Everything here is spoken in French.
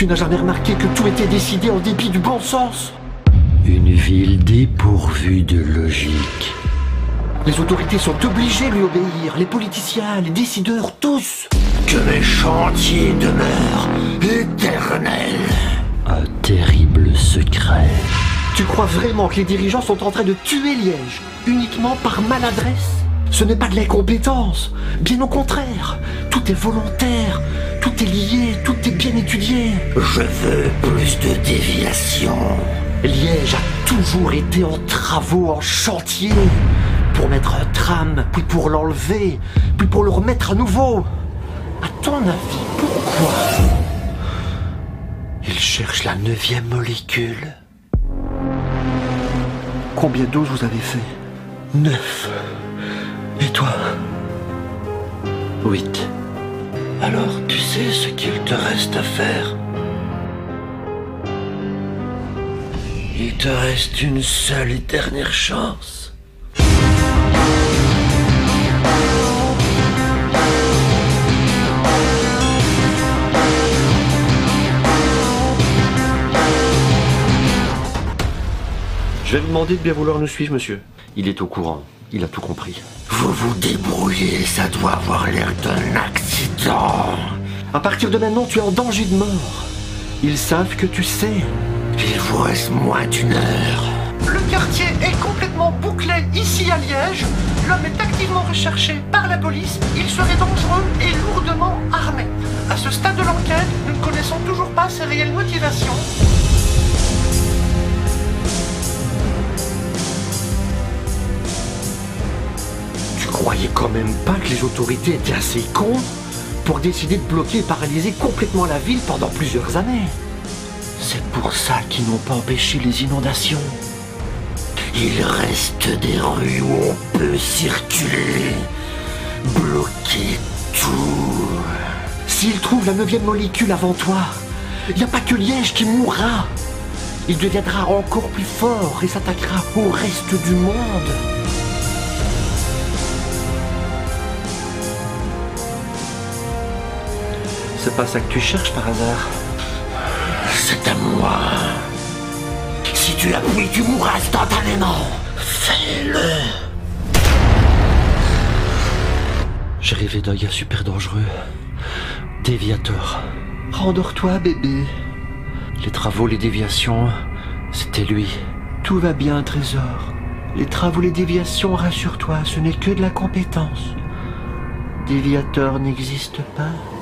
Tu n'as jamais remarqué que tout était décidé en dépit du bon sens? Une ville dépourvue de logique. Les autorités sont obligées de lui obéir, les politiciens, les décideurs, tous. Que les chantiers demeurent éternels. Un terrible secret. Tu crois vraiment que les dirigeants sont en train de tuer Liège, uniquement par maladresse? Ce n'est pas de l'incompétence, bien au contraire. Tout est volontaire, tout est lié, tout est bien étudié. Je veux plus de déviation. Liège a toujours été en travaux, en chantier. Pour mettre un tram, puis pour l'enlever, puis pour le remettre à nouveau. À ton avis, pourquoi Il cherche la 9e molécule. Combien d'oses vous avez fait? 9. Et toi? 8. Alors tu sais ce qu'il te reste à faire? Il te reste une seule et dernière chance. Je vais vous demander de bien vouloir nous suivre, monsieur. Il est au courant, il a tout compris. Vous vous débrouillez, ça doit avoir l'air d'un accident. À partir de maintenant, tu es en danger de mort. Ils savent que tu sais. Il vous reste moins d'1 heure. Le quartier est complètement bouclé ici à Liège. L'homme est activement recherché par la police. Il serait dangereux et lourdement armé. À ce stade de l'enquête, nous ne connaissons toujours pas ses réelles motivations. Tu croyais quand même pas que les autorités étaient assez cons pour décider de bloquer et paralyser complètement la ville pendant plusieurs années? C'est pour ça qu'ils n'ont pas empêché les inondations. Il reste des rues où on peut circuler, bloquer tout. S'ils trouvent la 9e molécule avant toi, il n'y a pas que Liège qui mourra. Il deviendra encore plus fort et s'attaquera au reste du monde. C'est pas ça que tu cherches par hasard? C'est à moi. Si tu appuies, tu mourras instantanément. Fais-le. J'ai rêvé d'un gars super dangereux. Déviateur. Rendors-toi, bébé. Les travaux, les déviations, c'était lui. Tout va bien, trésor. Les travaux, les déviations, rassure-toi, ce n'est que de la compétence. Déviateur n'existe pas.